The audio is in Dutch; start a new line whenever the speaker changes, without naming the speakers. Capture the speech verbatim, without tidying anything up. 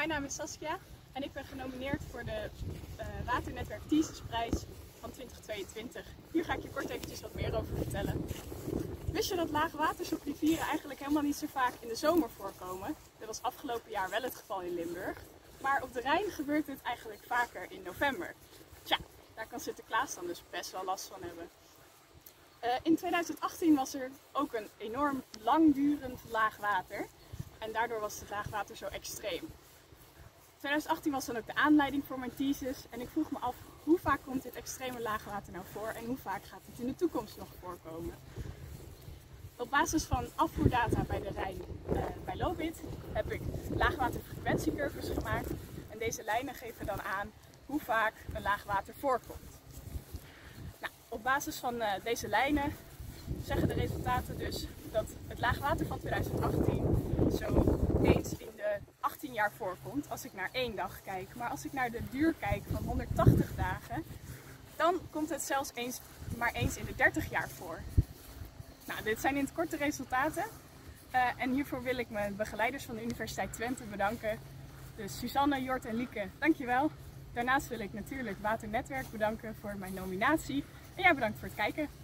mijn naam is Saskia en ik ben genomineerd voor de uh, Waternetwerk Thesis-prijs van twintig tweeëntwintig. Hier ga ik je kort eventjes wat meer over vertellen. Wist je dat laagwaters op rivieren eigenlijk helemaal niet zo vaak in de zomer voorkomen? Dat was afgelopen jaar wel het geval in Limburg. Maar op de Rijn gebeurt dit eigenlijk vaker in november. Tja, daar kan Sinterklaas dan dus best wel last van hebben. Uh, in tweeduizend achttien was er ook een enorm langdurend laagwater. En daardoor was het laagwater zo extreem. tweeduizend achttien was dan ook de aanleiding voor mijn thesis. En ik vroeg me af, hoe vaak komt dit extreme laagwater nou voor? En hoe vaak gaat het in de toekomst nog voorkomen? Op basis van afvoerdata bij de Rijn uh, bij Lobit heb ik laagwaterfrequentiecurves gemaakt. En deze lijnen geven dan aan hoe vaak een laagwater voorkomt. Nou, op basis van uh, deze lijnen zeggen de resultaten dus dat het laagwater van tweeduizend achttien zo eens in de achttien jaar voorkomt als ik naar één dag kijk. Maar als ik naar de duur kijk van honderdtachtig dagen, dan komt het zelfs eens, maar eens in de dertig jaar voor. Nou, dit zijn in het kort de resultaten. Uh, en hiervoor wil ik mijn begeleiders van de Universiteit Twente bedanken. Dus Suzanne, Jort en Lieke, dankjewel. Daarnaast wil ik natuurlijk Waternetwerk bedanken voor mijn nominatie. En jij bedankt voor het kijken.